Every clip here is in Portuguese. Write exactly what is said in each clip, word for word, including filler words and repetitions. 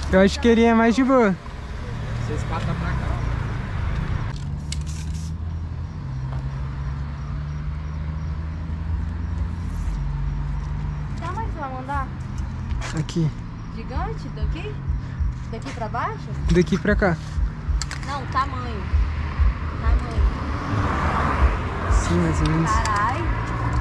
Eu acho que ele é mais de boa. Vocês passam pra cá. Tá, mas você vai mandar? Aqui. Gigante? Daqui? Daqui pra baixo? Daqui pra cá. Não, tamanho. Tamanho. Sim, mais ou menos. Caralho.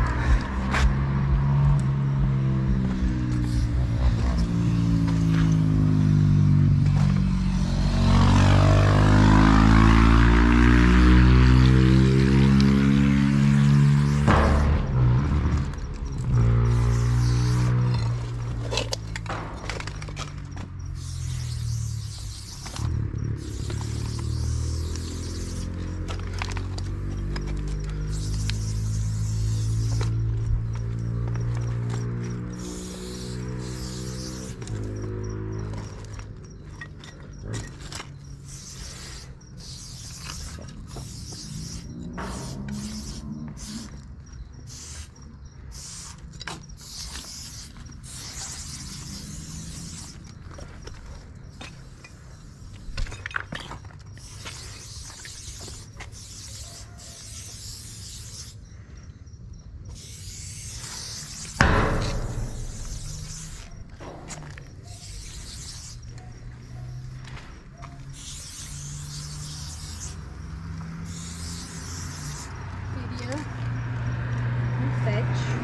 Um sete.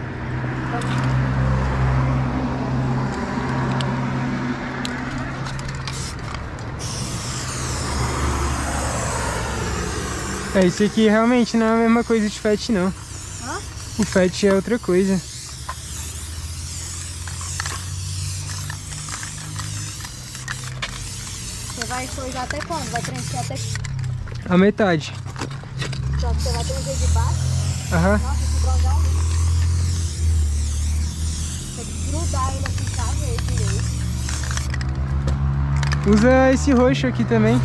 É, isso aqui realmente não é a mesma coisa de Fat, não. Hã? O Fat é outra coisa. Você vai coisar até quando? Vai preencher até... A metade. Só que você vai preencher de baixo? Aham. Nossa, esse bronze é um lixo. Tem que grudar ele aqui, tá? Ver direito. Usa esse roxo aqui também.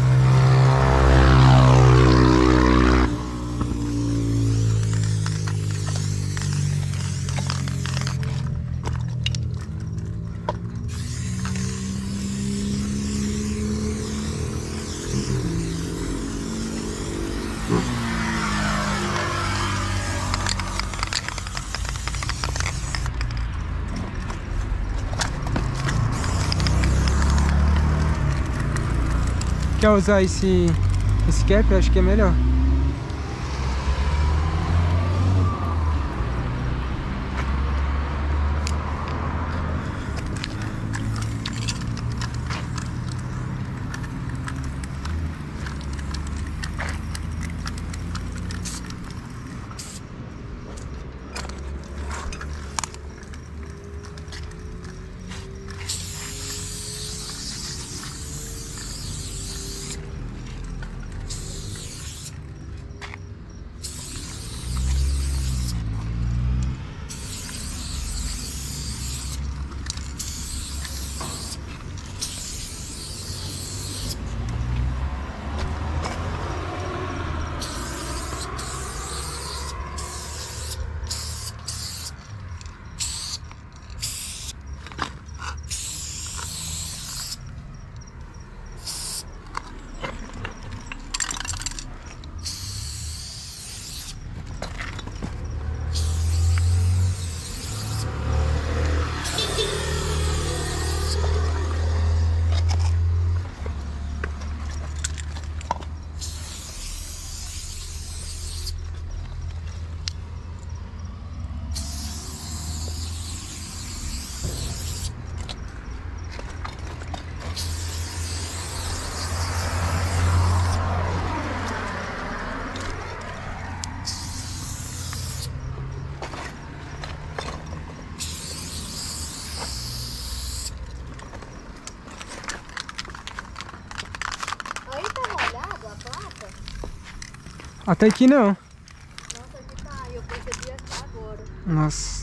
Quer usar esse, esse cap? Eu acho que é melhor. Até aqui não. Nossa, aqui tá. Eu percebi até agora. Nossa.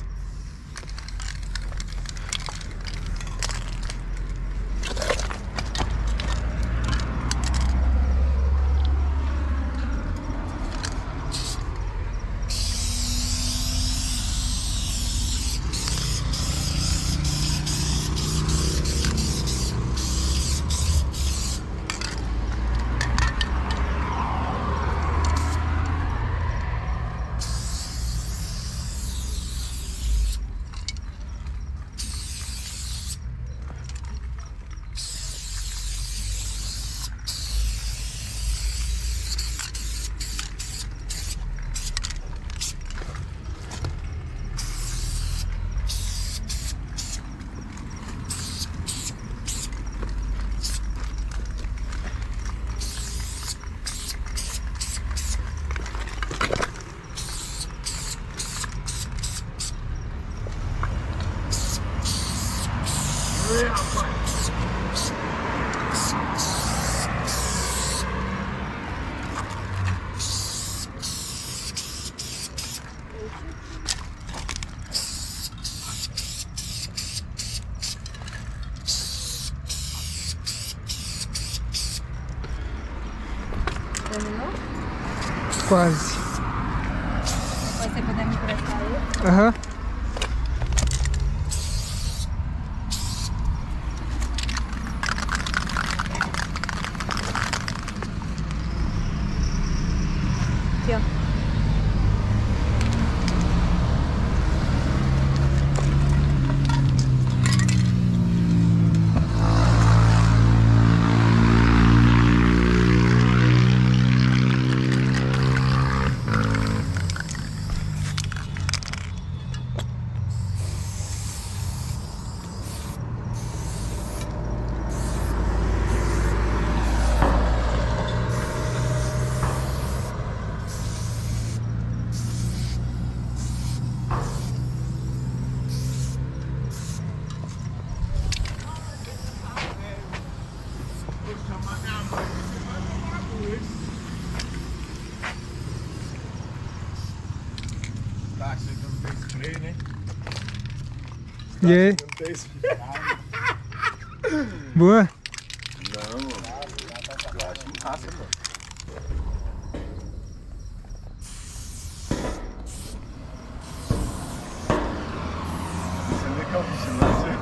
quase. Depois você puder me emprestar ele. Aham. Aqui, ó. Tá achando que eu não tenho spray, né? E aí? Não tem spray. Boa? Não, eu acho massa, mano. Você vê que é o vigilância?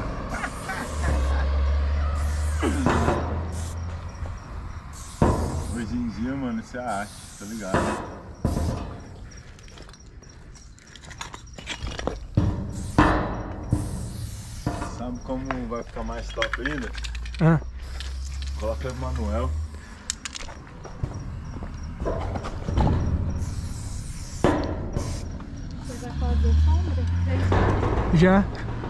Hoje em dia, mano, isso é arte, tá ligado? Sabe como vai ficar mais top ainda? Ah. Coloca o Emanuel. Você vai fazer sombra? Já.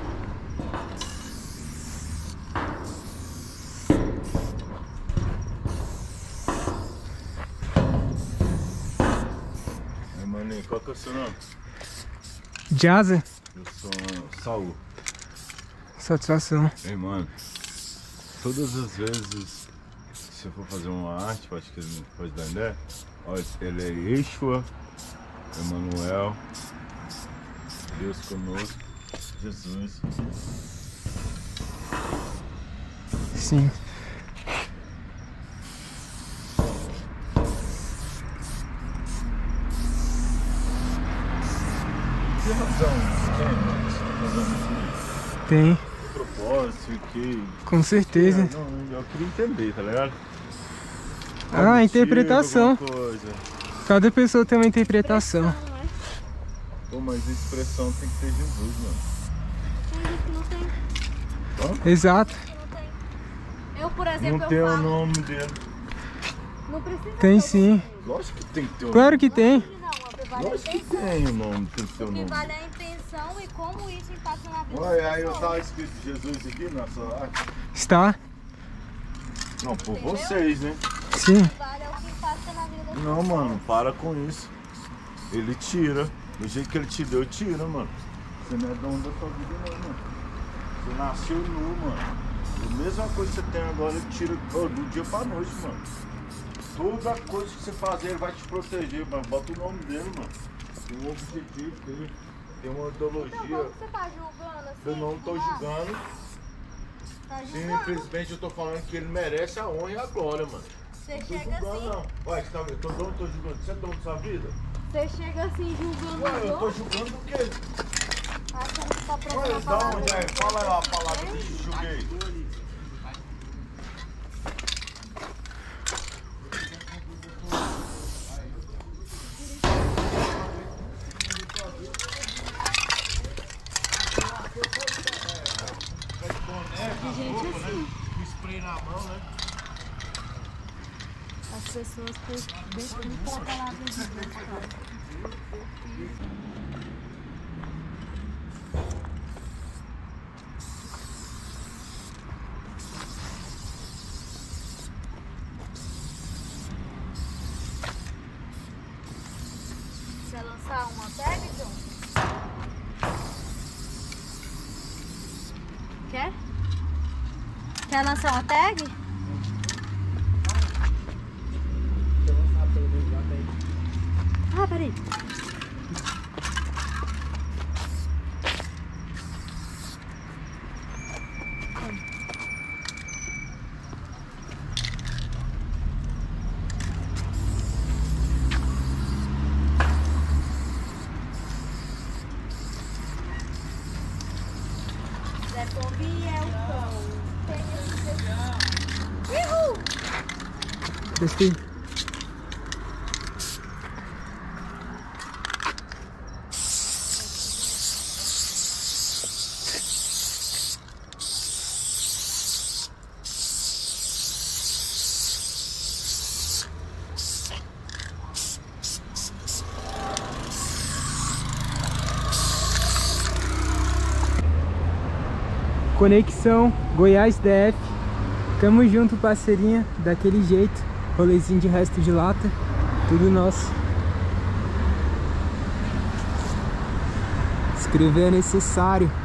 Emanuel, qual que é o seu nome? Jaza? Eu sou Saul. Satisfação. Ei, mano, todas as vezes que você for fazer uma arte, acho que ele pode dar ideia, olha, ele é Yeshua, Emanuel, Deus conosco, Jesus. Sim. Que razão tem, mano, você tá fazendo isso? Tem. Propósito, que... Com certeza. Não, eu queria entender, tá ligado? Ah, Algum interpretação. motivo, alguma coisa. Cada pessoa tem uma interpretação. Não é? Pô, mas a expressão tem que ter Jesus, mano. Tem gente que não tem. Exato. Que não tem. Eu, por exemplo, Não eu tem o falo. nome dele. Não precisa Tem ter o sim. nome. Lógico que tem que ter o Claro que tem. Não, o que vale é a Lógico que intenção. tem o nome, tem que ter o O que nome. vale é a intenção e como isso impacta na vida Olha, das aí eu pessoas. tava escrito Jesus aqui na sua arte. Está? Não, por Entendeu? vocês, né? Sim. O que vale é o que impacta na vida das Não, pessoas. mano, para com isso. Ele tira. Do jeito que ele te deu, tira, mano. Você não é dono da sua vida, não, mano. Você nasceu nu, mano. A mesma coisa que você tem agora, ele tira oh, do dia pra noite, mano. Toda coisa que você fazer, ele vai te proteger, mano. Bota o nome dele, mano. Tem um objetivo dele. Tem uma Então, ideologia. como você tá julgando assim? Eu não tô do nada? julgando. Tá julgando. Simplesmente eu tô falando que ele merece a honra e a glória, mano. Você Não tô chega julgando, assim, não. Ué, você tá, eu tô dono, tô julgando. Você é dono da sua vida? você chega assim julgando Ué, os eu tô outros, julgando o quê? achando que tá pregando Ué, a da palavra onde é? de Deus. Fala aí a palavra que eu te julguei. De gente assim, Com spray na mão, né? as pessoas deixam pela palavra de Deus, cara. Quer lançar uma tag, John? Quer? Quer lançar uma tag? Ah, peraí. Gostei. Conexão Goiás D F. Tamo junto, parceirinha, daquele jeito. Rolezinho de resto de lata, tudo nosso. Escrever é necessário.